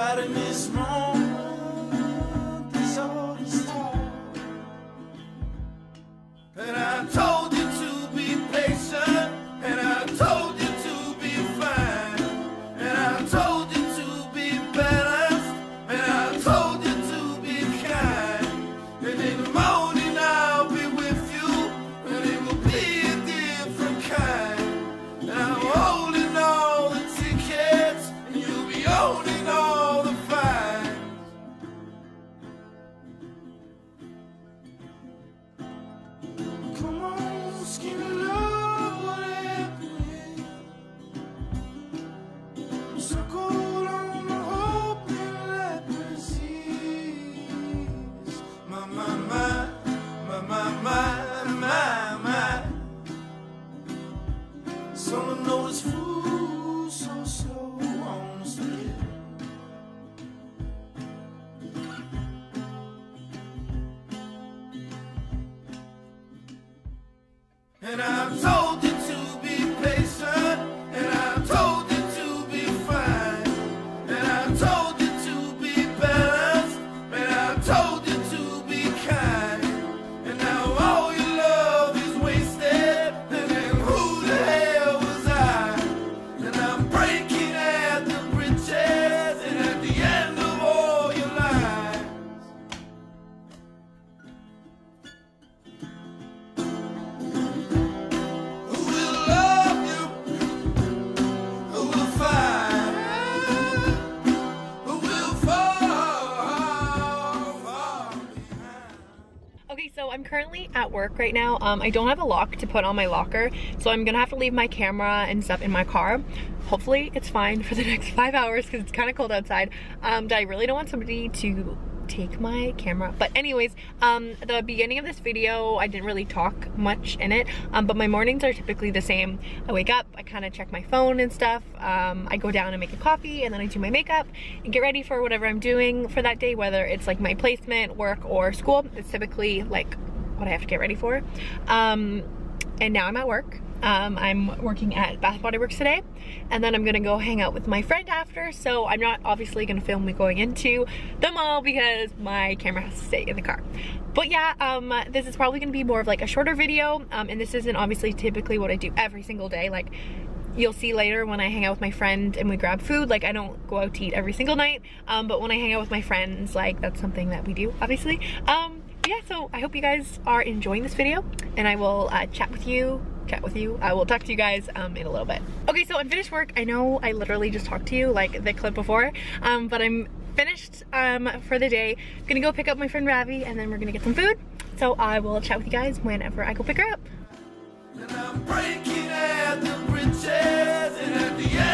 right in this moment, this all the start. And I told you to be patient, and I told you to be fine, and I told you to be balanced, and I told you to be kind. And in the morning I'll be with you, and it will be a different kind. And I'm holding all the tickets, and you'll be owning all the fines. Come on, skinny love, what happened? Circle on the hope and let me see. My, my, my, my, my, my, my, my. Someone noticed food so slow on the street. And I told you to be patient, and I told you to be fine, and I told you to be balanced, and I told you to be kind. And now all your love is wasted, and then who the hell was I? And I'm breaking at the bridges, and at the end of all your lies. Who will love you? Who will fight? Who will fall behind? Okay, so I'm currently at work right now. I don't have a lock to put on my locker, so I'm gonna have to leave my camera and stuff in my car. Hopefully it's fine for the next 5 hours because it's kind of cold outside. I really don't want somebody to take my camera, but anyways, the beginning of this video I didn't really talk much in it, but my mornings are typically the same. I wake up, I kind of check my phone and stuff, I go down and make a coffee, and then I do my makeup and get ready for whatever I'm doing for that day, whether it's like my placement, work, or school. It's typically like what I have to get ready for. And now I'm at work. I'm working at Bath Body Works today, and then I'm gonna go hang out with my friend after, so I'm not obviously gonna film me going into the mall because my camera has to stay in the car. But yeah, this is probably gonna be more of like a shorter video, and this isn't obviously typically what I do every single day. Like, you'll see later when I hang out with my friend and we grab food, like I don't go out to eat every single night, but when I hang out with my friends, like that's something that we do, obviously. Yeah, so I hope you guys are enjoying this video, and I will chat with you. I will talk to you guys in a little bit. Okay, so I'm finished work. I know I literally just talked to you like the clip before, but I'm finished for the day. I'm gonna go pick up my friend Ravi, and then we're gonna get some food. So I will chat with you guys whenever I go pick her up. And I'm breaking at the bridges, and at the end